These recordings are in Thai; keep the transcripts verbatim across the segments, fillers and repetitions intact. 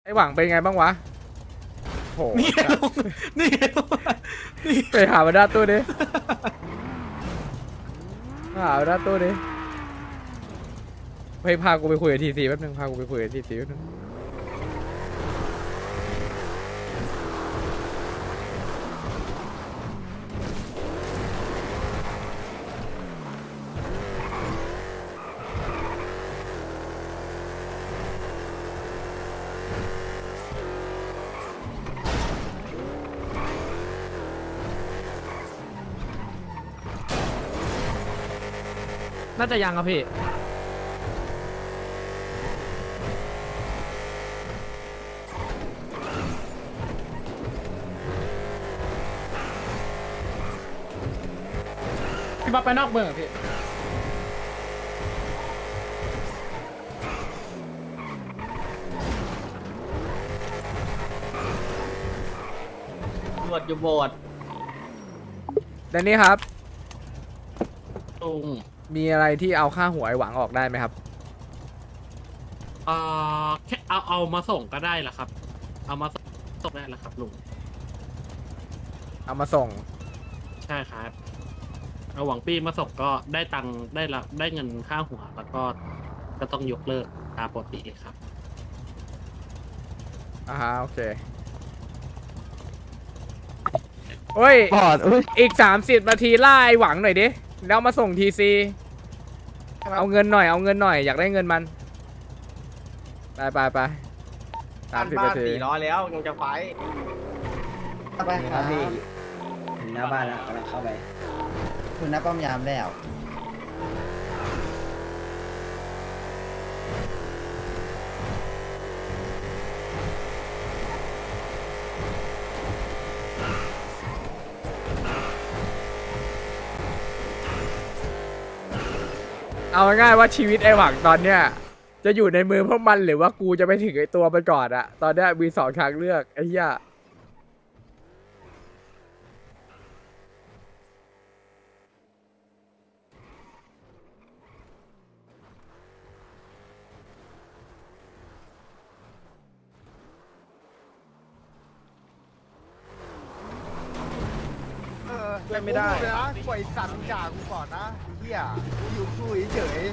อ้หวังเป็นไงบ้างวะโหนี่นี่ไปหามาด้าตู้ดิหามาด้าตู้ดิไปพากูไปคุยกับทีซีแป๊บนึงพากูไปคุยกับทีซีแป๊บนึงน่าจะยังครับพี่พี่บ๊อบไปนอกเมืองพี่บวชอยู่โบสถ์แดนนี่ครับลุงมีอะไรที่เอาค่าหัวไอ้หวังออกได้ไหมครับเอ่อแค่เอาเอามาส่งก็ได้ละครับเอามาส่งได้ละครับลุงเอามาส่งใช่ครับเอาหวังปีมาส่งก็ได้ตังค์ได้ละได้เงินค่าหัวแล้วก็ก็ต้องยกเลิกตามปกติครับอ่าโอเคโอ้ยอีกสามสิบนาทีไล่หวังหน่อยดิแล้วมาส่งทีซีเอาเงินหน่อยเอาเงินหน่อยอยากได้เงินมันไปไปไปสามสิบนาทีสี่ร้อยแล้วยังจะไฟไปครับพี่ถึงหน้าบ้านแล้วกำลังเข้าไปคุณหน้าป้อมยามแล้วเอาง่ายๆว่าชีวิตไอ้หวังตอนเนี้ยจะอยู่ในมือพวกมันหรือว่ากูจะไปถึงไอ้ตัวมันก่อนอะตอนเนี้ยมีสองทางเลือกไอ้เหี้ยเล่นไม่ได้นะปล่อยสั่นจ่ากูก่อนนะเฮียอยู่สู้เฉย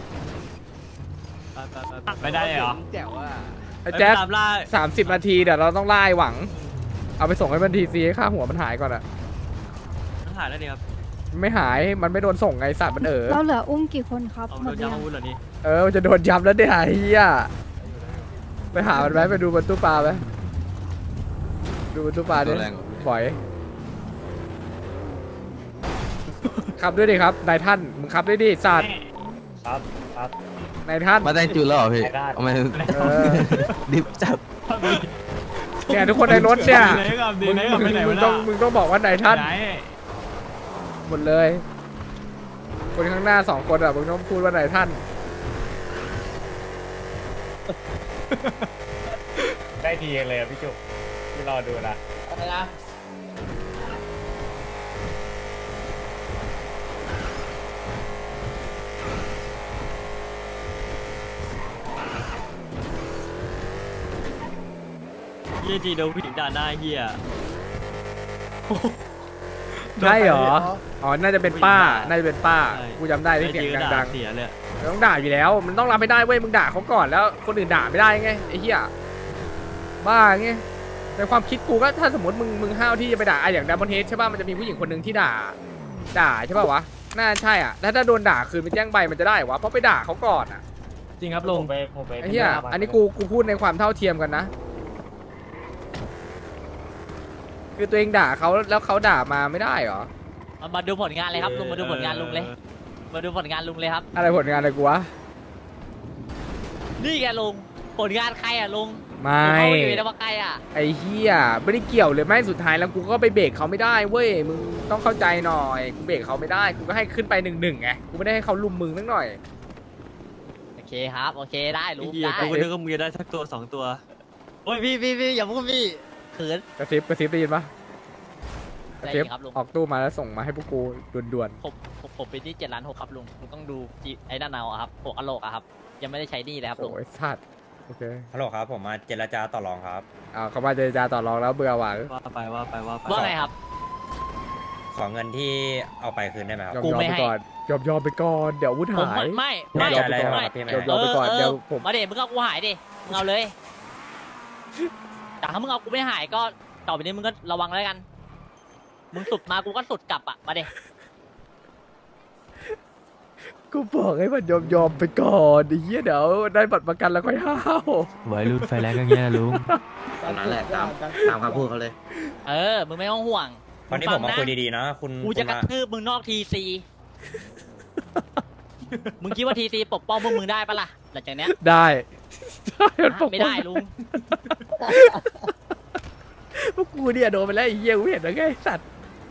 ไม่ได้เหรอแจ๋วอะไอ้แจ๊คสามสิบนาทีเดี๋ยวเราต้องไล่หวังเอาไปส่งให้มันทีซีให้ค่าหัวมันหายก่อนอะมันหายแล้วดีครับไม่หายมันไม่โดนส่งไงสัตว์มันเออเราเหลืออุ้มกี่คนครับโดนย้ำอาวุธเหรอนี่เออจะโดนย้ำแล้วเดี๋ยวไอ้เหี้ยไปหามันไหมไปดูบนตู้ปลาไหมดูบนตู้ปลาดิบ่อยขับด้วยดิครับนายท่านมึงขับด้วยดิสัตว์ครับครับนายท่านมาได้จุดแล้วเหรอพี่เอามาดิบจับเนี่ยทุกคนในรถเนี่ยมึงมึงต้องมึงต้องบอกว่านายท่านหมดเลยคนข้างหน้าสองคนอ่ะมึงต้องพูดว่านายท่านได้ทีเลยพี่จุ๊บที่รอดูนะอะไรนะเฮียจีโดนผู้หญิงด่าหน้าเฮียใช่เหรออ๋อน่าจะเป็นป้าน่าจะเป็นป้ากูจำได้ที่เสียงดังๆเสียเลยต้องด่าอยู่แล้วมันต้องรับไม่ได้เว้ยมึงด่าเขาก่อนแล้วคนอื่นด่าไม่ได้ไงไอ้เหี้ยบ้าไงในความคิดกูก็ถ้าสมมติมึงมึงห้าวที่จะไปด่าอย่างดับเบิลเฮดใช่ป่ะมันจะมีผู้หญิงคนหนึ่งที่ด่าด่าใช่ป่ะวะน่าใช่อ่ะแล้วถ้าโดนด่าคืนไปแจ้งใบมันจะได้วะเพราะไปด่าเขาก่อนอ่ะจริงครับลงไปไอ้เหี้ยอันนี้กูกูพูดในความเท่าเทียมกันนะคือตัวเองด่าเขาแล้วเขาด่ามาไม่ได้เหรอมาดูผลงานเลยครับลุงมาดูผลงานลุงเลยมาดูผลงานลุงเลยครับอะไรผลงานอะไรกูวะนี่แกลุงผลงานใครอ่ะลุงไม่เขาอยู่ในว่าใครอ่ะไอ้เหี้ยไม่ได้เกี่ยวเลยไม่สุดท้ายแล้วกูก็ไปเบรกเขาไม่ได้เว้ยมึงต้องเข้าใจหน่อยกูเบรกเขาไม่ได้กูก็ให้ขึ้นไปหนึ่งหนึ่งไงกูไม่ได้ให้เขาลุมมึงนิดหน่อยโอเคครับโอเคได้ลุงได้กูนึกว่ามึงจะได้สักตัวสองตัวโอ้ยพี่พี่พี่อย่าพูดพี่เขินกระซิบกระซิบได้ยินปะกระซิบออกตู้มาแล้วส่งมาให้พวกกูด่วนๆผมผมผมไปที่เจ็ดล้านหกครับลุงลุงต้องดูไอ้ด้านเอาครับหกอโลกอะครับยังไม่ได้ใช้นี่เลยครับลุงโอ้ยสัตว์โอเคฮัลโหลครับผมมาเจรจาต่อรองครับอ่าเขามาเจรจาต่อรองแล้วเบื่อหวังว่าไปว่าไปว่าไปว่าไงครับขอเงินที่เอาไปคืนได้ไหมครับยอมกูยอมไม่ไปให้ก่อนยอมยอมไปก่อนเดี๋ยวอาวุธผมหายไม่ไม่ไม่ยอมไปก่อนไม่ครับพี่ไม่ยอมยอมไปก่อนเออเดี๋ยวผมมาเดี๋ยวมึงเอากูหายดิมึงเอาเลย แต่ถ้ามึงเอากูไม่หายก็ต่อไปนี้มึงก็ระวังแล้วกัน มึงสุดมากูก็สุดกลับอ่ะมาเดี๋ยกูบอกให้มันยอมยอมไปก่อนไอ้เหี้ยเดี๋ยวได้บัตรประกันแล้วค่อยห้าววัยรุ่นไฟแรงก็เงี้ยลุงตอนนั้นแหละตามตามคำพูดเขาเลยเออ มึงไม่ต้องห่วงวันนี้ผมมาคุยดีๆนะ คุณกูจะคุณกระมาทืบมึงนอกทีซี มึงคิดว่าทีซีปกป้องพวกมึงได้ปะล่ะหลังจากเนี้ยได้ได้นปกป้องไม่ได้ลุงพวกกูเนี่ยโดนไปแล้วไอ้เหี้ยกูเห็นแล้วไงไอ้สัตว์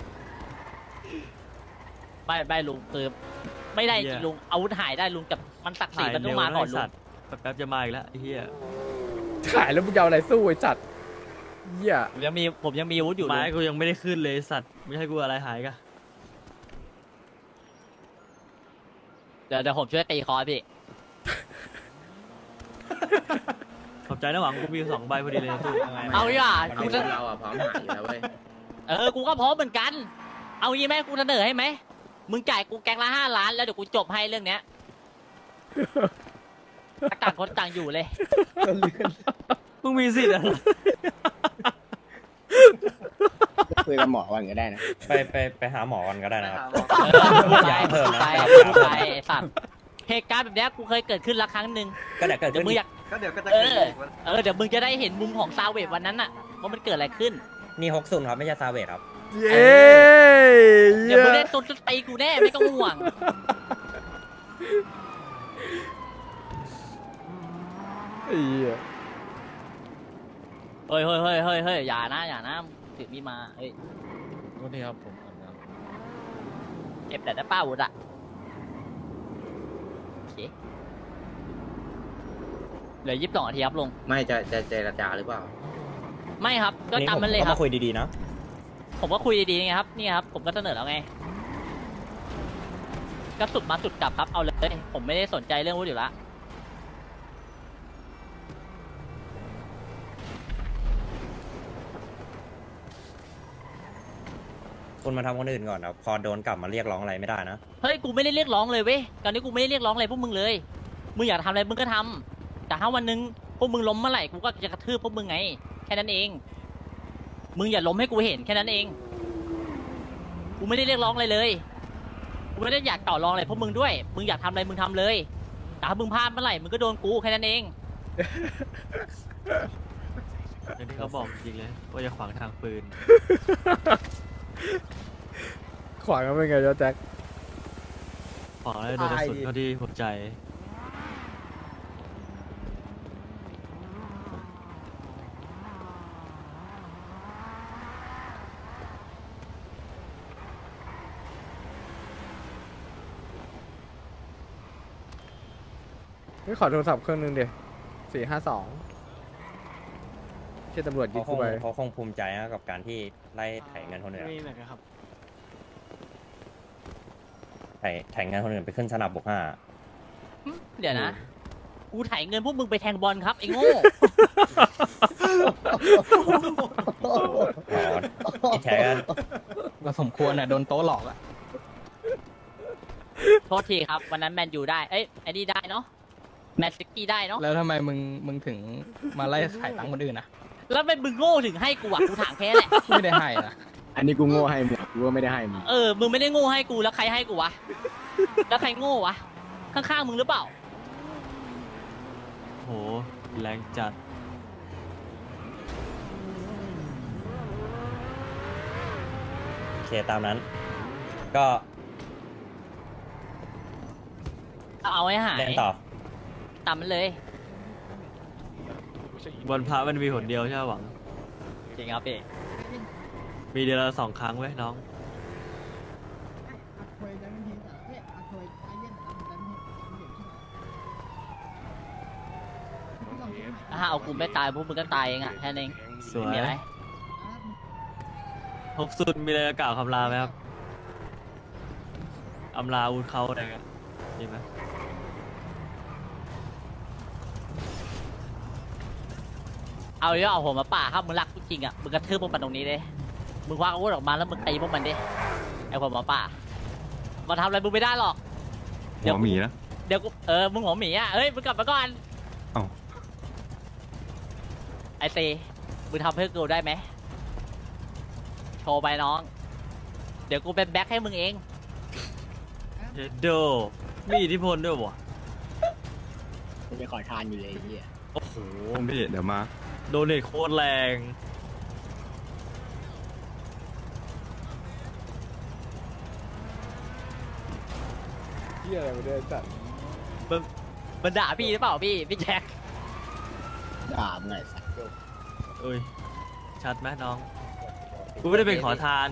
ไม่ไม่ลุงคือไม่ได้จริงลุงอาวุธหายได้ลุงกับมันศักดิ์ศรีมันต้องมาก่อนลุงแป๊บจะมาอีกแล้วไอ้เหี้ยขายแล้วมึงจะเอาอะไรสู้ไอ้สัตว์เหี้ยผมยังมีผมยังมีอาวุธอยู่ลุไม้งกูยังไม่ได้ขึ้นเลยสัตว์ไม่ใช่กูอะไรหายกะเดี๋ยวเดี๋ยวผมช่วยตีคอพี่ขอบใจนะหวังกูมีสองใบพอดีเลยนะตู้เอาดีกว่าเอากูจะเราอะพร้อมหายอยู่แล้วเว้ยเออกูก็พร้อมเหมือนกัน เอางี้ไหมกูเสนอให้ไหมมึงจ่ายกูแกงละห้าล้านแล้วเดี๋ยวกูจบให้เรื่องเนี้ยต่างคนต่างอยู่เลยมึงมีสิทธิ์อะไรคุยกับหมอวันก็ได้นะไปไปไปหาหมอกันก็ได้นะครับเออพูดไปอย่าเพิ่มพูดนะไปอย่าพูดเพิ่มไปไอ้สัตว์เหตุการณ์แบบเนี้ยกูเคยเกิดขึ้นละครั้งหนึ่งก็เดี๋ยวเกิดเดี๋ยขึ้วน มึงอยากก็เดี๋ยวก็จะเอเกิดออีกวันเออเดี๋ยวมึงจะได้เห็นมุมของซาเวทวันนั้นน่ะว่ามันเกิดอะไรขึ้นนี่ฮกซุนครับไม่ใช่ซาเวทครับเย้เดี๋ยวมึงได้ตุนตีกูแน่ไม่ต้องห่วงไอ้เหี้ยเฮ้ยเฮ้ยเฮ้ยเฮ้ยเฮ้ยอย่านะอย่านะถือมีดมาเฮ้ยโทษทีครับผมเก็บแต่ได้ป้าวุฒิอะโอเคเหลือยี่สิบสองนาทีครับลุงไม่จะจะเจรจาหรือเปล่าไม่ครับก็นี่ตามผมมันเลยก็ครับมาคุยดีๆนะผมก็คุยดีๆไงครับนี่ครับผมก็เสนอแล้วไงก็สุดมาสุดกลับครับเอาเลย ผมไม่ได้สนใจเรื่องวุฒิอยู่ละคุณมาทำคนอื่นก่อนนะพอโดนกลับมาเรียกร้องอะไรไม่ได้นะเฮ้ยกูไม่ได้เรียกร้องเลยเว้ยตอนนี้กูไม่ได้เรียกร้องอะไรพวกมึงเลยมึงอยากทำอะไรมึงก็ทำแต่ถ้าวันหนึงพวกมึงล้มเมื่อไหร่กูก็จะกระทืบพวกมึงไงแค่นั้นเอง มึงอย่าล้มให้กูเห็นแค่นั้นเองกูไม่ได้เรียกร้องอะไรเลยกูไม่ได้อยากต่อรองอะไรพวกมึงด้วยมึงอยากทำอะไรมึงทำเลยแต่ถ้ามึงพลาดเมื่อไหร่มึงก็โดนกูแค่นั้นเองอย่างที่เขาบอกจริงเลยว่าจะขวางทางปืนขวางกันเป็นไงเจ้าแจ็คขวางแล้วโดนกระสุนเข้าที่หัวใจไม่ขอโทรศัพท์เครื่องนึงเดียสี่ห้าสองเชี่ยตำรวจยิเขางคกูงไปเขาคงภูมิใจนะกับการที่ไล่ไถเงินคนอื่นอะนี่แหละครับไถไถเงินคนอื่นไปขึ้นสนับบกห้าเดี๋ยวนะกูถ่ายเงินพวกมึงไปแทงบอลครับไอ้โง่อ๋อที่แท้ก็ก็สมควรอ่ะโดนโต๊ะหลอกอ่ะโทษทีครับวันนั้นแมนยูได้เอ้ยไอ้นี่ได้เนาะแมนซิตี้ได้เนาะแล้วทำไมมึงมึงถึงมาไล่ขายตังค์คนอื่นอ่ะแล้วเป็นมึงโง่ถึงให้กูอ่ะกูถามแค่นั้นแหละไม่ได้ให้นะอันนี้กูโง่ให้มึงกูก็ไม่ได้ให้มึงเออ มึงไม่ได้โง่ให้กูแล้วใครให้กูวะ แล้วใครโง่วะ ข้างๆมึงหรือเปล่าโหแรงจัดโอเคตามนั้น ก็เอาไว้หายเล่นต่อตามมันเลยวันพระมันมีหนเดียวใช่ไหมหวังจริงครับพี่มีเดือนละสองครั้งไว้ยน้องถ้าเอากูไม่ตายพวกมึงก็ตายเองอ่ะแค่นั้นเองสวยไม่มีอะไรหกสุดมีอะไรจะกล่าวคำลาไหมครับอำลาอาวุธเขาอะไรกันดีไหมเอาเยอะเอาหัวมาป่าครับมึงรักกูจริงอ่ะมึงกระทืบพวกมันตรงนี้เลยมึงคว้าอาวุธออกมาแล้วมึงตีพวกมันดิไอ้หัวหมาป่ามาทำอะไรมึงไม่ได้หรอกหัวหมีนะเดี๋ยวกูเออมึงหัวหมีอ่ะเอ้ยมึงกลับมาก่อนเอ้าไอเตมึงทำเพื่อกูได้ไหมโชว์ไปน้องเดี๋ยวกูเป็นแบ็คให้มึงเองโดมีอิทธิพลด้วยวะจะขอทานอยู่เลยไอ้เหี้ยโอ้โหพี่เดี๋ยวมาโดเนทโคตรแรงเหี้ยอะไรมาเดินจัดมันมันด่าพี่หรือเปล่าพี่พี่แจ็คด่ามึงไงสัตว์เอ้ยชัดไหมน้องกูไม่ได้เป็นขอทาน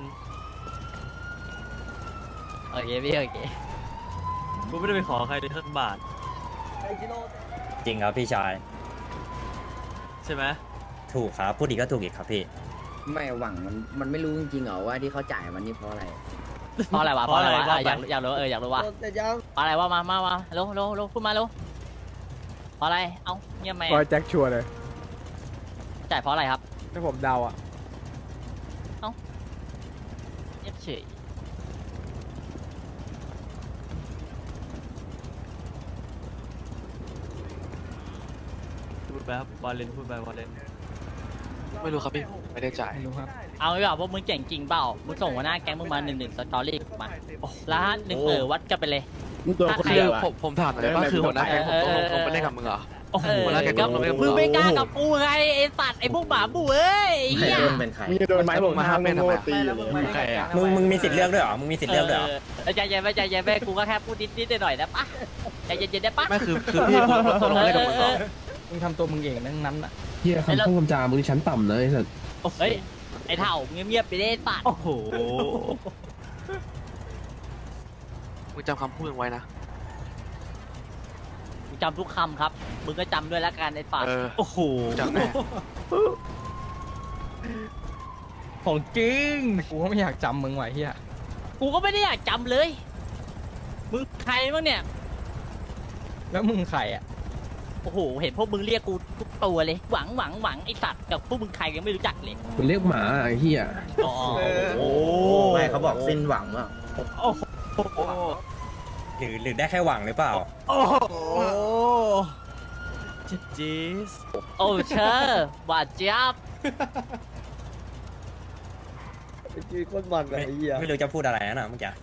โอเคพี่โอเคกูไม่ได้ไปขอใครเลยสักบาทจริงครับพี่ชายใช่ไหมถูกครับ พูดอีกก็ถูกอีกครับพี่ไม่หวังมันมันไม่รู้จริงๆเหรอว่าที่เขาจ่ายมันนี่เพราะอะไรเพราะอะไรวะเพราะอะไรวะเพราะอะไรอยากอยากรู้เอออยากรู้ว่าเพราะอะไรวะมามามาเร็วเร็วเร็วพูดมาเร็วเพราะอะไรเอ้าเงียบไหมพอแจ็คชัวร์เลยจ่ายเพราะอะไรครับถ้าผมเดาอ่ะเงียบเฉยพูดไปครับวาเลนพูดไปวาเลนไม่รู้ครับพี่ไม่ได้จ่ายไม่รู้ครับเอาดีกว่าพวกมึงเก่งจริงเปล่ามึงส่งหัวหน้าแก๊งมึงมาหนึ่งหนึ่งสตอรี่มาแล้วหนึ่งเออวัดกันไปเลยมึงตัวคนคืเดีอยวอะผมผมถามหน่อยว่าคือหัวหน้าแก๊งผมต้องลงลงไปเล่นกับมึงเหรอโอ้โหเออหัวหน้าแก๊งต้องลงไปเล่นกับมึมึงงไม่กล้ากับกูไงไอ้สัตว์ไอ้พวกหมาบูเอ้ยไอ้เหี้ยเป็นใครมึงจะโดนไม้บอกมาห้ามไม่โง่ตีอยู่เลยมึงใครอ่ะมึงมึงมีสิทธิ์เลือกด้วยเหรอ มึงมีสิทธิ์เลือกด้วยเหรอเออใจเย็นไว้ใจเย็นไว้กูก็แค่พูดนิดๆหน่อยๆนะปะใจเย็นๆได้ปะไม่คือคือพี่ผมต้องลงไปเล่นกับมึงเหรอมึงทำตัวมึงเองนั่งนั้นอ่ะเฮียคำพูดคำจามึงชั้นต่ำเลยไอ้สัสเฮ้ยไอ้เถ่าเงียบๆไปได้สัตว์โอ้โหมึงจำคำพูดมึงไว้นะมึงจำทุกคำครับมึงก็จำด้วยละกันไอ้สัตว์เออโอ้โหจำแน่ของจริงกูก็ไม่อยากจำมึงว่ะเฮียกูก็ไม่ได้อยากจำเลยมึงใครบ้างเนี่ยแล้วมึงใครอ่ะโอ้โหเห็นพวกมึงเรียกกูทุกตัวเลยหวังหวังหวังไอ้สัตว์กับพวกมึงใครยังไม่รู้จักเลยมันเรียกหมาไอ้เฮียอ๋อโอ้ไม่เขาบอกสิ้นหวังว่าหรือหรือได้แค่หวังหรือเปล่าโอ้โหจิ๊บจี๊สโอ้เชอร์บาดเจ็บจีโคตรมันเลยไอ้เหี้ยไม่รู้จะพูดอะไรนะน่ะเมื่อกี้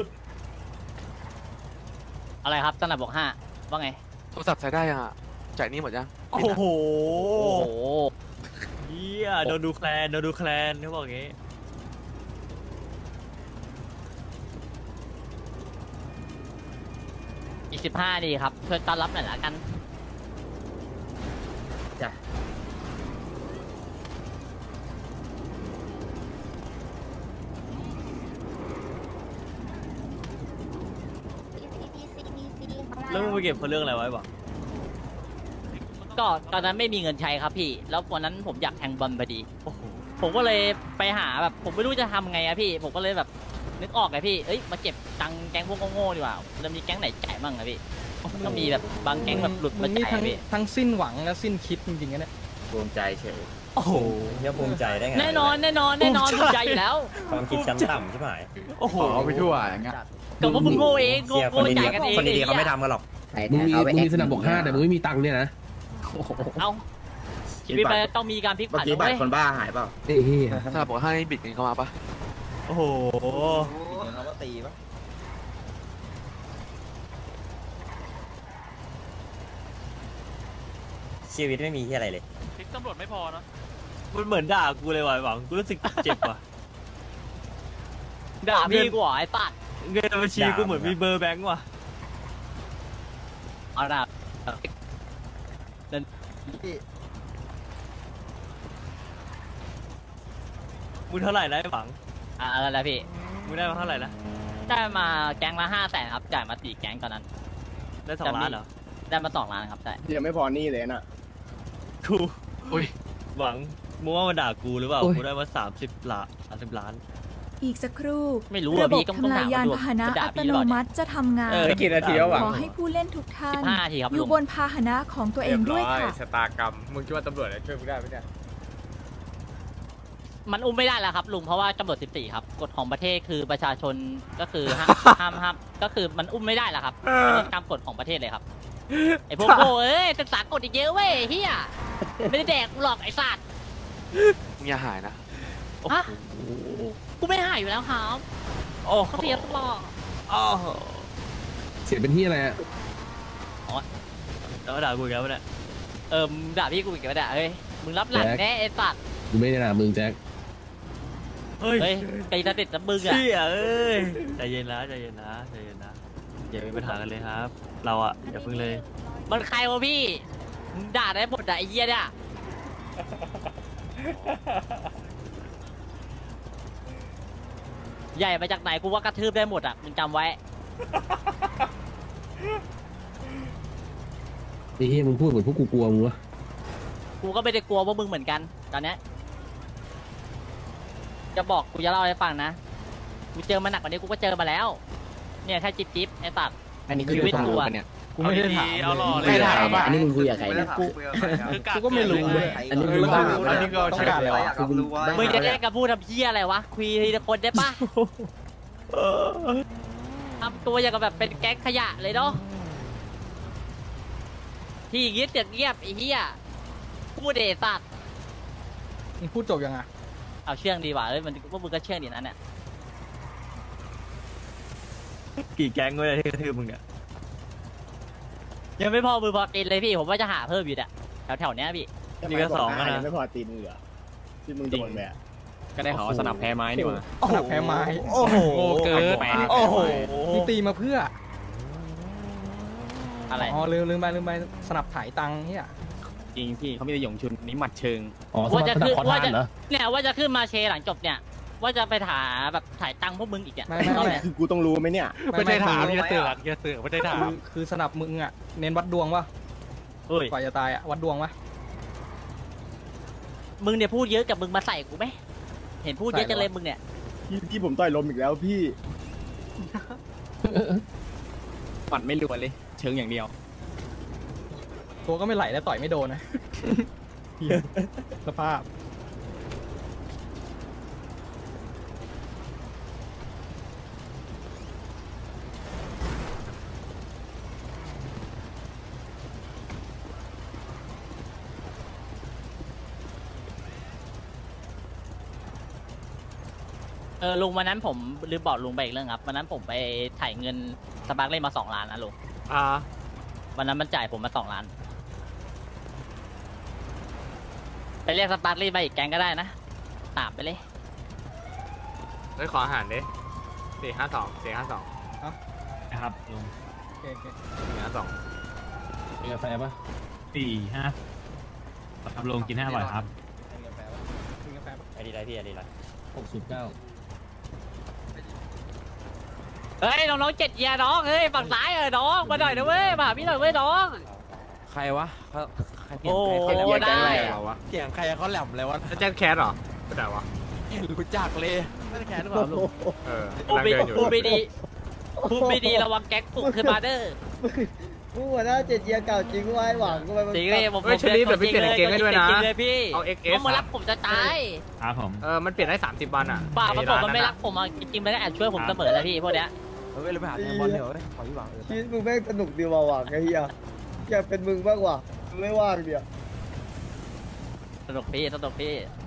อะไรครับตั้งแต่บอกห้าว่าไงโทรศัพท์ใช้ได้ยังอ่ะจ่ายหนี่หมดยังโอ้โหโอ้โหเฮียโดนดูแคลนโดนดูแคลนเขาบอกอย่างงี้อีกสิบห้าดีครับช่วยต้อนรับหน่อยละกันจ้ะแล้วมึงไปเก็บเขาเรื่องอะไรไว้บ้างก็ตอนนั้นไม่มีเงินใช้ครับพี่ แล้ววันนั้นผมอยากแทงบอลพอดีโอ้โหผมก็เลยไปหาแบบผมไม่รู้จะทำไงอะพี่ ผมก็เลยแบบนึกออกไงพี่ เอ้ยมาเก็บตังค์แก๊งพวกโง่ๆดีกว่าแล้วมีแก๊งไหนจ่ายบ้างอะพี่ก็มีแบบบางแก๊งแบบหลุดมึมางนี่จ่ายทั้งอะพี่ทั้งสิ้นหวังและสิ้นคิดจริงๆนะเนี่ยภูมิใจเฉยโอ้โหเฮียภูมิใจได้ไงแน่นอนแน่นอนแน่นอนภูภูมิมิใจใจอยู่แล้วความคิดชั้นต่ำใช่ไหมโอ้โหเอาไปทั่วอย่างเงี้ยก็ว่ามึงโง่เองโง่เฮียคโง่นดีจ่ายกันเองๆคนดีๆเขาไม่ทำกันหรอกใครมึแทงนมีเขาไปมึงมีสนับบอกห้าแต่มึงไม่มีตังค์เนี่ยนะเอาชีวิตมันต้องมีการพลิกเมื่อผันกี้บัตเว้รยคนบ้าหายเปล่าไอ้เฮียถ้าบอกให้บิดเงินเข้ามาปะโอ้โหเขาก็ตีปะชีวิตไม่มีที่อะไรเลยตำรวจไม่พอเนาะมันเหมือนด่ากูเลยว่ะหวังกูรู้สึกเจ็บว่ะด่าพี่กูเหรอไอ้ปัดเงินในบัญชีกูเหมือนมีเบอร์แบงค์ว่ะเอาด่ามึงเท่าไหร่นะไอ้หวังอ่ะอะไรนะพี่มึงได้มาเท่าไหร่นะได้มาแก๊งละห้าแสนครับจ่ายมาสี่แก๊งตอนนั้นได้สองล้านเหรอได้มาสองล้านครับใช่ยังไม่พอนี่เลยน่ะกูอุ้ยหวังมึงว่ามันด่ากูหรือเปล่าโอ้ยกูได้มาสามสิบล้านสามสิบล้านอีกสักครู่ไม่รู้ระอ่ะบบพี่ต้องต้องทำลาถาย มยานดูพาหนะจะด่าอัตพี่หโนรือเปล่ามัติจะทำงานเออไม่กี่นาทีแล้วหวังขอให้ผู้เล่นทุกท่านสิบห้านาทีครับอยู่ลุงบนพาหนะของตัวเองด้วยค่ะชะตากรรมมึงคิดว่าตำรวจจะช่วยมึงได้ไหมเนี่ยมันอุ้มไม่ได้แล้วครับลุงเพราะว่ากำหนดสิบสี่ครับกฎของประเทศคือประชาชนก็คือห้าม ห้ามห้ามก็คือมันอุ้มไม่ได้แล้วครับอันนี้ตามกฎของประเทศเลยครับไอ้พวกโง่เอ้ยศึกษากฎอีกเยอะเว้ยเฮียไม่ได้แดกกูหรอกไอ้สัตว์มึงอย่าหายนะฮะกูไม่หายอยู่แล้วครับโอ้เขาเทียบตลอดโอ้โหเสียงเป็นที่อะไรอะแล้วด่ากูอีกแล้วเนี่ยเออมึงด่าพี่กูอีกแล้วด่าเฮ้ยมึงรับหลังแน่ไอ้สัตว์กูไม่ได้ด่ามึงแจ็คเฮ้ยเฮ้ยไก่ตาติดน้ำมึงอ่ะเชี่ยเอ้ยใจเย็นนะใจเย็นนะใจเย็นนะอย่ามีปัญหากันเลยครับ เราอะอย่าพึ่งเลยมันใครวะพี่มึงด่าได้หมดอะไอ้เหี้ยเนี่ยใหญ่มาจากไหนกูว่ากระทืบได้หมดอ่ะมึงจำไว้ไอ้เหี้ยมึงพูดเหมือนพวกกูกลัวมึงวะกูก็ไม่ได้กลัวพวกมึงเหมือนกันตอนเนี้ยจะบอกกูจะเล่าให้ฟังนะกูเจอมาหนักกว่านี้กูก็เจอมาแล้ว เนี่ยแค่จิ๊บจิ๊บไอ้ตัดอันนี้คือชีวิตกูอะเนี่ยกูไม่ได้ถามเอาหล่อเลยไม่ถามอันนี้มึงคุยกับใครเนี่ยกูก็ไม่รู้เว้ยอันนี้มึงบ้าอันนี้ก็เชื่อแล้วคือมึงมึงจะแยกกับพูดทำเพี้ยอะไรวะคุยทีละคนได้ปะทำตัวอย่างกับแบบเป็นแก๊งขยะเลยเนาะที่อย่างงี้เสียงเงียบไอ้เหี้ยพูดเดสัตว์มึงพูดจบยังไงเอาเชื่องดีกว่าเอ้ยมันพวกมึงก็เชื่องดีนั้นเนี่ยกี่แก๊งเว้ยที่กระทืบมึงเนี่ยยังไม่พอมือพอกินเลยพี่ผมว่าจะหาเพิ่มอยู่เนี่ยแถวแถวๆเนี้ยพี่นี่ก็สองแล้วนะไม่พอตีนเหลือที่มึงโดนแม่ก็ได้หอสนับแพ้ไม้นี่หว่าสนับแพ้ไม้โอ้โหโง่เกินโอ้โหมึงตีมาเพื่ออะไรอ๋อลืมลืมไปลืมไปสนับถ่ายตังค์เฮียจริงพี่เขาไม่ได้หยงชุนนี้หมัดเชิงอ๋อสว่ามัคจะรสนับขึ้นขอว่าทานจะเหรอเนี่ยว่าจะขึ้นมาเชหลังจบเนี่ยว่าจะไปถาแบบถ่ายตังค์พวกมึงอีกเนี่ยไม่ไม่รอบไม่เนี่ยคือกูต้องรู้ไหมเนี่ยไม่ได้ถามพี่เสือกพี่เสือกไม่ได้ถามคือคือสนับมึงอ่ะเน้นวัดดวงวะเฮ้ยกว่าจะตายอ่ะวัดดวงวะมึงเนี่ยพูดเยอะกับมึงมาใส่กูไหมเห็นพูดเยอะจังเลยมึงเนี่ยพี่พี่ผมต่อยลมอีกแล้วพี่หมัดไม่รัวเลย เชิงอย่างเดียวตัวก็ไม่ไหลแล้วต่อยไม่โดนนะเหี้ยสภาพเออลุงวันนั้นผมลืมบอกลุงไปอีกเรื่องครับวันนั้นผมไปถ่ายเงินสปาร์คเล่นมาสองล้านนะลุงอ่าวันนั้นมันจ่ายผมมาสองล้านไปเรียกสปาร์คเล่นมาอีกแก๊งก็ได้นะตามไปเลยเฮ้ยขออาหารดิสี่ห้าสองสี่ห้าสองนะครับลุงโอเคโอเคสี่ห้าสองมีกาแฟปะสี่ห้าครับลุงกินให้อร่อยครับกินกาแฟปะไอ้ดีไรพี่ไอ้ดีไรหกสิบเก้าเฮ้ยน้องๆเจ็ดเยียร์น้องเฮ้ยฝั่งซ้ายเออน้องมาหน่อยนะเว้ยมาหาพี่หน่อยเว้ยน้องใครวะเขาใครเปลี่โอ้ยนโหใครเปลี่ยนได้เหรอวะเสียงใครเขาแหลมเลยวะแจ็คแคทเหรอไม่ได้วะรู้จักเลยไม่ได้แค่หรือเปล่าลูกเออพูดกำลังไม่เดินอยู่พูดไม่ดีพูดไม่ดีระวังแก๊งปลุกขึ้นมาเด้อกูหัวหน้าเจ็ดเยียร์เก่าจริงไว้หวังกูไปจริงเลยผมเฮ้ยชลิปเดี๋ยวพี่เปลี่ยนกางเกงให้ด้วยนะจริงเลยพี่เอา เอ็กซ์เอสต้องมารับผมจะตายครับผมเออมันเปลี่ยนได้สามสิบวันอ่ะบ้ามันบอกมันไม่ใร้รักผมอ่ะจริงๆมันก็แอบช่วยผมเสมอแหละพี่พวกเนี้ยเฮ้ยเราไปหาแทงบอลเดี๋ยวเว้ยขอพี่หวังเออชีวิตมึงแม่งสนุกดีว่ะหวังไอ้เหี้ยอยากเป็นมึงบ้างว่ะมึงไม่ว่างเดียวสนุกพี่สนุกพี่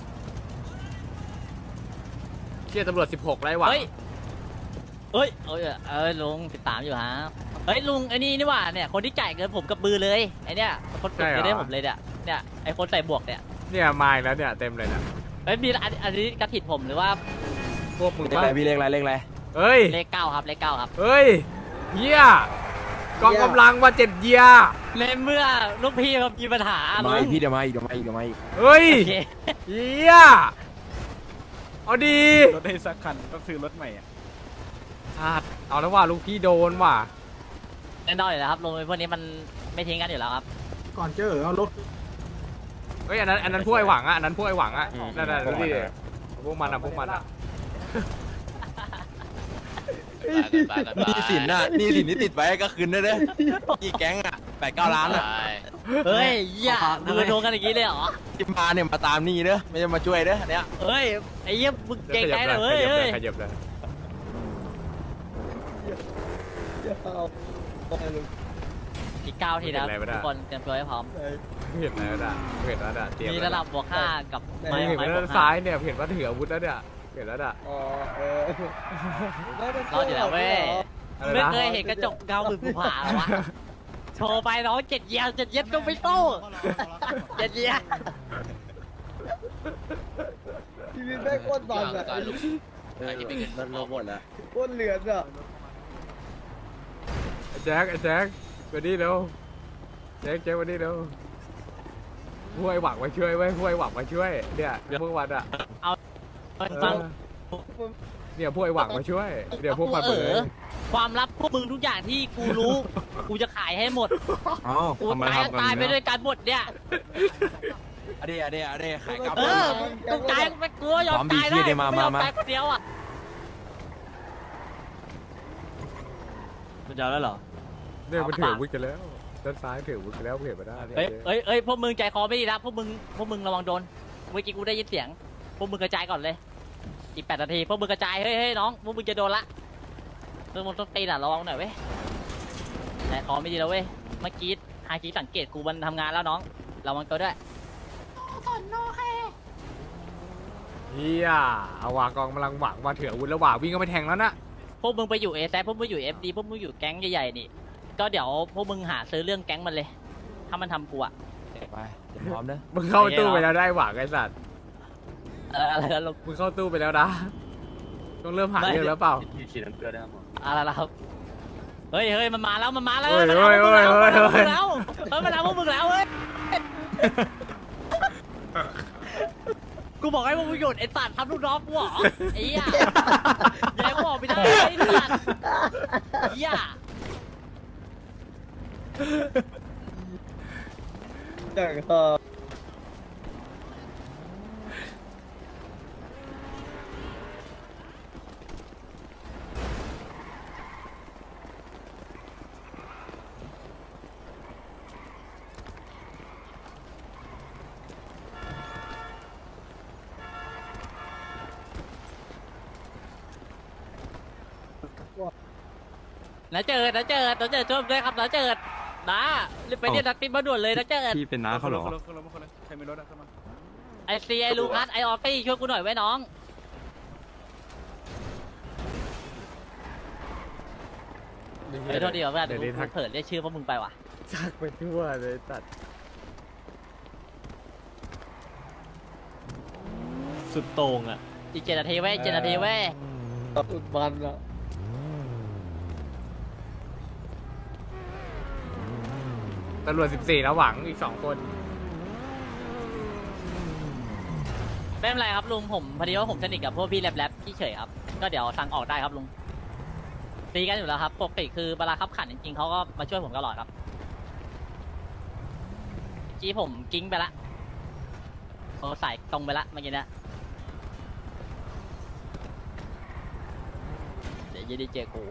เชี่ยตำรวจสิบหกไล่หวังเฮ้ยเฮ้ยเอ้ยเออลุงติดตามอยู่ฮะเฮ้ยลุงไอ้นี่นี่หว่าเนี่ยคนที่จ่ายเงินผมกับมือเลยไอ้เนี่ยคนกดเงินให้ผมเลยเนี่ยเนี่ยไอ้คนใส่บวกเนี่ยเนี่ยมาอีกแล้วเนี่ยเต็มเลยนะเฮ้ยมีอันอันนี้กระถิ่นผมหรือว่าพวกมึงเลขอะไรพี่เลขอะไรเลขอะไรเฮ้ยเลขเก้าครับเลขเก้าครับเฮ้ยเฮียกองกำลังมาเจ็ดเยียในเมื่อลูกพี่มันมีปัญหามาลุอีงกพี่เดี๋ยวมาอีกเดี๋ยวมาอีกเดี๋ยวมาอีกเฮ้ยโอเคเฮียเอาดีรถได้สักคันต้องซื้อรถใหม่อ่ะพลาดเอาแล้วว่าลูกพี่โดนว่ะแน่นอนอยู่แล้วครับลุงพวกนี้มันไม่ทิ้งกันอยู่แล้วครับก่อนเจอเอารถเฮ้ยอันนั้นอันนั้นพวกไอ้หวังอ่ะอันนั้นพวกไอ้หวังอ่ะนั่นน่ะดูดิพวกมันอ่ะพวกมันอ่ะหนี่สินน่ะหนี่สินที่ติดไว้ก็คืนได้เด้อกี่แก๊งอ่ะแปดเก้าล้านอ่ะเฮ้ยอย่ามึงโดนกันอย่างนี้เลยเหรอที่มาเนี่ยมาตามนี่เด้อไม่ใช่มาช่วยเด้ออันเนี้ยเฮ้ยไอ้เหี้ยมึงเก่งใจเลยเฮ้ยเฮ้ยขยับเลยอีกเก้าทีนะทุกคนเตรียมตัวให้พร้อมเห็นแล้วนะเห็นแล้วนะเตรียมมีระดับบวกห้ากับไม้เห็นไม้บแล้ววกซ้าห้ายเนี่ยเห็นว่าถืออาวุธแล้วเนี่ยเห็นแล้วน่ะอ๋อเออรออยู่แล้วเว้ยอะไรไม่นะเคยเห็นกระจกเงาหรือภูผาหรอวะโชว์ไปน้องเจ็ดเยียเจ็ดเยียก็ไม่โต้เจ็ดเยียชีวิตแม่งโคตรบันอ่ะมันลงหมดแล้วโคตรเหลือนอ่ะแจ็คแจ็คมาดิเร็วแจ็คแจ็คมาดิเร็วพวกไอ้หวังมาช่วยเว้ยพวกไอ้หวังมาช่วยเนี่ยพวกวันอ่ะเอาฟังเนี่ยพวกไอ้หวังมาช่วยเดี๋ยวพวกมันหมดเลยความลับพวกมึงทุกอย่างที่กูรู้ กูจะขายให้หมดอ๋อกูตายตายไปด้วยกันหมดเนี่ยอะเดีอะเดีอะเดีขายกลับเออต้องตายไปกลัวยอมตายได้ไม่ยอมตายคนเดียวอ่ะมันจะเอาแล้วเหรอเนี่ยมันถืออาวุธกันแล้วด้านซ้ายถืออาวุธกันแล้วเห็นมาได้เฮ้ยเฮ้ยเฮ้ยพวกมึงใจคอไม่ดีนะพวกมึงพวกมึงระวังโดนเมื่อกี้กูได้ยินเสียงพวกมึงกระจายก่อนเลยอีกแปดนาทีพวกมึงกระจายเฮ้ยเฮ้ยน้องพวกมึงจะโดนละเรื่องมันต้องตีน่ะระวังหน่อยเว้ยใจคอไม่ดีแล้วเว้ยเมื่อกี้ฮาคิสังเกตกูมันทำงานแล้วน้องระวังตัวด้วยเฮียเอาวากองกำลังหวังมาถืออาวุธแล้วหว่าวิ่งก็ไปแทงแล้วนะพวกมึงไปอยู่เอแซพวกมึงอยู่เอฟดีพวกมึงอยู่แก๊งใหญ่ๆนี่ก็เดี๋ยวพวกมึงหาซื้อเรื่องแก๊งมันเลยถ้ามันทำกูอะไปพร้อมเด้อมึงเข้าตู้ไปแล้วได้หวังไอ้สัตว์เอออะไรนะลูกมึงเข้าตู้ไปแล้วนะต้องเริ่มหาเรื่องแล้วเปล่าฉีดน้ำเกลือได้ครับอะไรล่ะครับเฮ้ยเฮ้ยมันมาแล้วมันมาแล้วเฮ้ยมันมาเฮ้ยแล้วเฮ้ยมันมาเฮ้ยแล้วมันมาแล้วพวกมึงแล้วเฮ้ยกูบอกให้พวกมึงหยุดไอ้สัตว์ทำลูกน้องกูเหรอไอ้เหี้ยอย่าให้กูออกไปได้ไอ้สัตว์เหี้ยอย่างเออนะเจิดนะเจิดนะเจิดช่วยด้วยครับนะเจิดนะรีบไปเรียกนักบินมาด่วนเลยนะเจิดพี่เป็นน้าเขาเหรอไอซีไอลูคัสไอออฟฟี่ช่วยกูหน่อยไว้น้องเฮ้ยโทษดีว่ะเพื่อนเดี๋ยวนี้ทักกูเผลอเรียกชื่อพวกมึงไปว่ะจักไปทั่วเลยตัดสุดโต่งอ่ะอีกเจ็ดนาทีเว้ยเจ็ดนาทีเว้ยสุดมันอ่ะตำรวจสิบสี่แล้วหวังอีกสองคนไม่เป็นไรครับลุงผมพอดีว่าผมสนิทกับพวกพี่แรปๆที่เฉยครับก็เดี๋ยวสั่งออกได้ครับลุงตีกันอยู่แล้วครับปกติคือเวลาขับขันจริงๆเขาก็มาช่วยผมตลอดครับจี้ผมกิ้งไปละเขาใส่ตรงไปละเมื่อกี้เนี้ยเดี๋ยวยี่ดีเจกู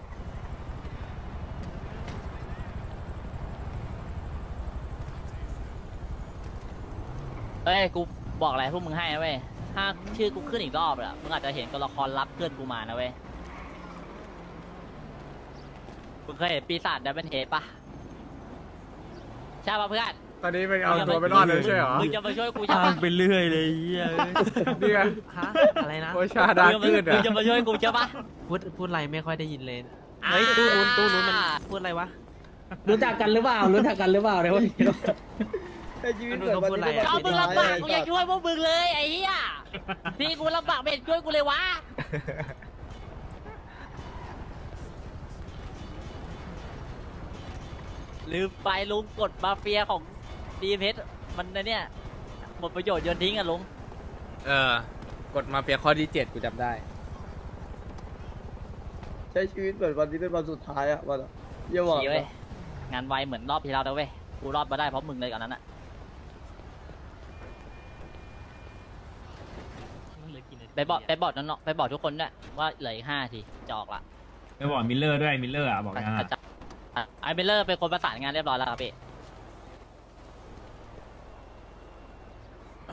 เอ้ยกูบอกอะไรพวกมึงให้นะเว้ยถ้าชื่อกูขึ้นอีกรอบอะมึงอาจจะเห็นตัวละครลับเพื่อนกูมานะเว้ยมึงเคยเห็นปีศาจดับเบิลเฮดปะใช่ปะเพื่อนตอนนี้เป็นเอาตัวไปรอดเลยใช่เหรอมึงจะมาช่วยกูใช่ทาปะงไปเรื่อยเลยเหี้ยนี่ไงฮะอะไรนะโอชาดามึงขึ้นมึอ่ะงจะมาช่วยกูใช่ปะพูดพูดอะไรไม่ค่อยได้ยินเลยเฮ้ยตู้นู้นตู้นู้นมันพูดอะไรวะรู้จักกันหรือเปล่า รู้จักกันหรือเปล่าเนี่ยไอ้ชีวิตแบบวันนี้เอามึงลำบากกูยังช่วยพวกมึงเลยไอ้เหี้ยพี่กูลำบากไม่เห็นช่วยกูเลยวะลืมไปลุงกดมาเฟียของดีเพชรมันนะเนี่ยหมดประโยชน์โยนทิ้งอะลุงเออกดมาเปียข้อที่เจ็ดกูจำได้ใช้ชีวิตเหมือนวันนี้เป็นวันสุดท้ายอ่ะวันเยี่ยมว่ะดีเว้ยงานไวเหมือนรอบที่แล้วนะเว้ยกูรอดมาได้เพราะมึงเลยก่อนนั้นอะไปบอกไปบอกน้องๆไปบอกทุกคนด้วยว่าเหลืออีกห้าทีจะออกละไปบอกมิลเลอร์ด้วยมิลเลอร์อ่ะบอกนะอาจารย์ไอเบลเลอร์เป็นคนประสานงานเรียบร้อยแล้วครับพี่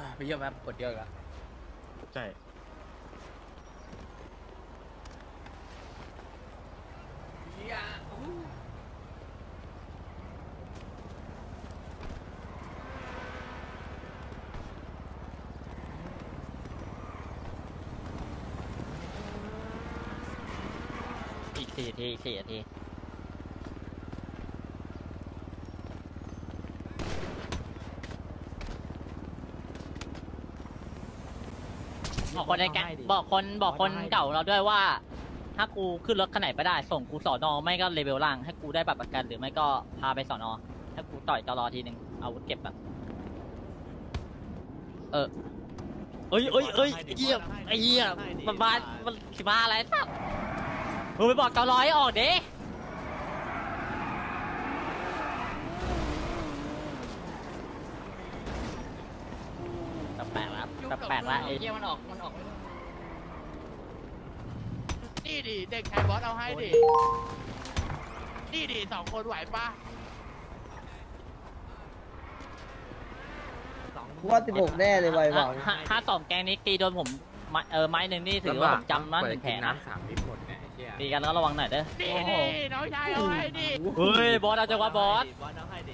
ไปเยอะไหมกดเยอะแล้วใช่อีกสี่นาทีอีกสี่นาทีบอกคนในแก๊งบอกคนบอกคนเก่าเราด้วยว่า ถ้ากูขึ้นรถคันไหนไปได้ส่งกูสอนอไม่ก็เลเวลล่างให้กูได้บัตรประกันหรือไม่ก็พาไปสอนอให้กูต่อยตลอทีหนึ่งอาวุธเก็บแบบเออเอ้ยเอ้ยเอ้ยไอ้เหี้ยไอ้เหี้ยมันมามันสิมาอะไรสักมึงไปบอกเกาลอยออกดิแปลกแล้วแปลกแล้วไอ้เหี้ยมันออกมันออกนี่ดิเด็กชายบอสเอาให้ดินี่ดิสองคนไหวปะว่าสิบหกแน่เลยไวหวังถ้าสองแกงนี้ตีโดนผมเออไม้หนึ่งนี่ถือว่าผมจำมันหนึ่งแผลนะสามลิตรหมดไงไอ้เหี้ยตีกันแล้วระวังหน่อยเด้อนี่ดิน้องชายเอาให้ดิเฮ้ยบอสเอาจังหวะบอสบอสเอาให้ดิ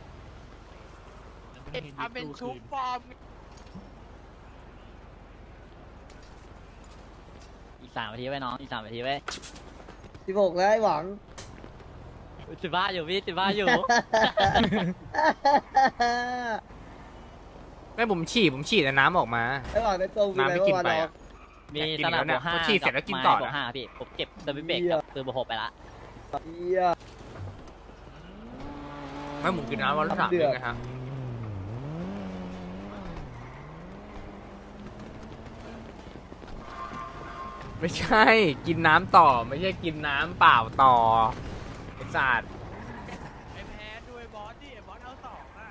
ทำเป็นชุบฟอร์มอีกสามนาทีไว้น้องอีกสามนาทีไว้สิบหกแล้วไอ้หวังสิบบ้าอยู่พี่สิบบ้าอยู่ไม่ผมฉี่ผมฉี่แต่น้ำออกมาไอ้หวังในตัวน้ำไม่กินไปอะมีสนามบวกห้าฉีดเสร็จแล้วกินต่อบวกห้าพี่ผมเก็บเดบิเบกกับปืนบวกหกไปละเหี้ยไม่ผมกินน้ำวันละสามลิตรนะครับไม่ใช่กินน้ำต่อไม่ใช่กินน้ำเปล่าต่อไอ้สัตว์ไอแพ้ด้วยบอสดิบอสเอาสองอ่ะ